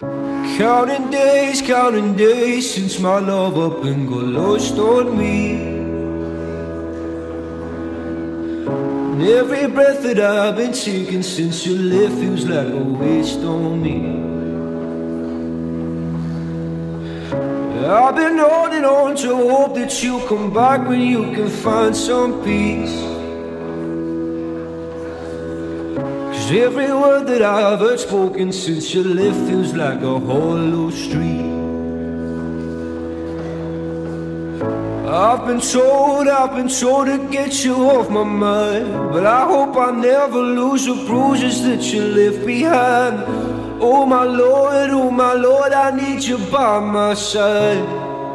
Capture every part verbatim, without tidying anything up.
Counting days, counting days since my love up and got lost on me. And every breath that I've been taking since you left feels like a waste on me. I've been holding on to hope that you'll come back when you can find some peace. Cause every word that I've heard spoken since you left feels like a hollow street. I've been told, I've been told to get you off my mind, but I hope I never lose the bruises that you left behind. Oh my Lord, oh my Lord, I need you by my side.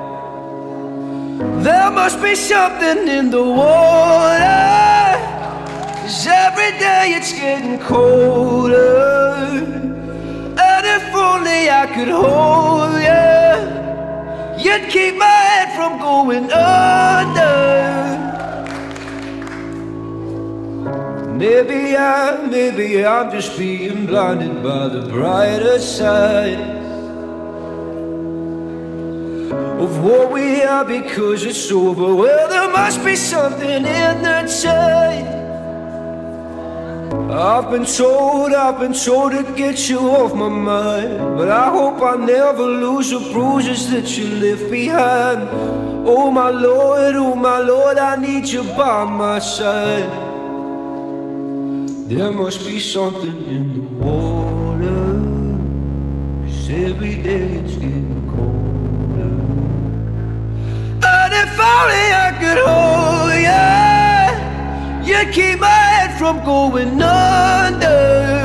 There must be something in the water, 'cause every day it's getting colder. And if only I could hold you, you'd keep my head from going under. Maybe I, maybe I'm just being blinded by the brighter side of what we are because it's over. Well, there must be something in the tide. I've been told, I've been told to get you off my mind, but I hope I never lose the bruises that you left behind. Oh my Lord, oh my Lord, I need you by my side. There must be something in the water, 'cause every day it's getting colder. And if only I could hold you, you'd keep my head from going under.